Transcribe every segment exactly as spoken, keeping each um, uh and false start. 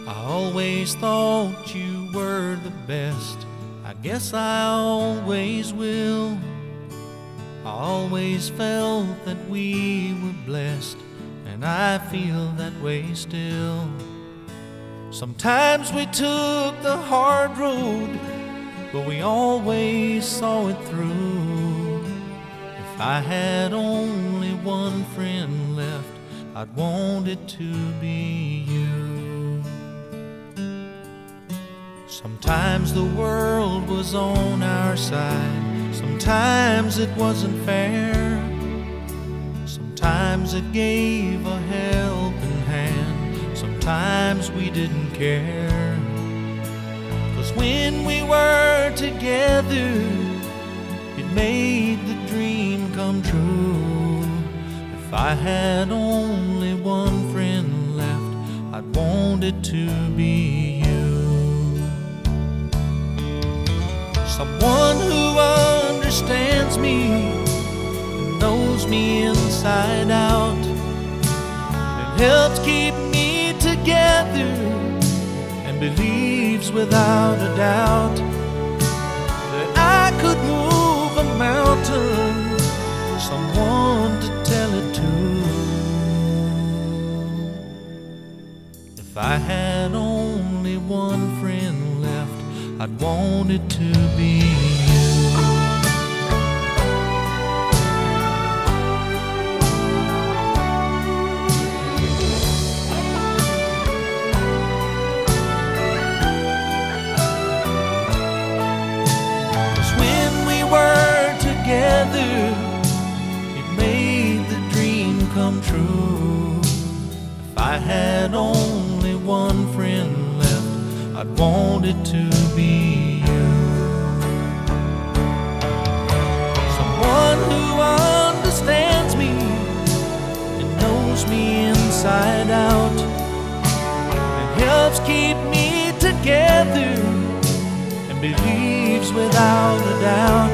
I always thought you were the best. I guess I always will. I always felt that we were blessed, and I feel that way still. Sometimes we took the hard road, but we always saw it through. If I had only one friend left, I'd want it to be you. Sometimes the world was on our side, sometimes it wasn't fair. Sometimes it gave a helping hand, sometimes we didn't care. 'Cause when we were together, it made the dream come true. If I had only one friend left, I'd want it to be you. Someone who understands me and knows me inside out, and helps keep me together and believes without a doubt that I could move a mountain. Someone to tell it to. If I had only one friend left, I'd want it to be you. It made the dream come true. If I had only one friend left, I'd want it to be you. Someone who understands me and knows me inside out, and helps keep me together and believes without a doubt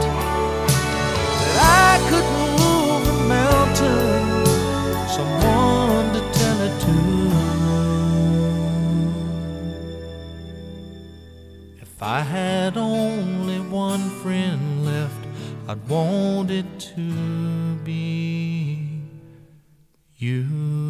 I could move a mountain. Someone to tell it to. If I had only one friend left, I'd want it to be you.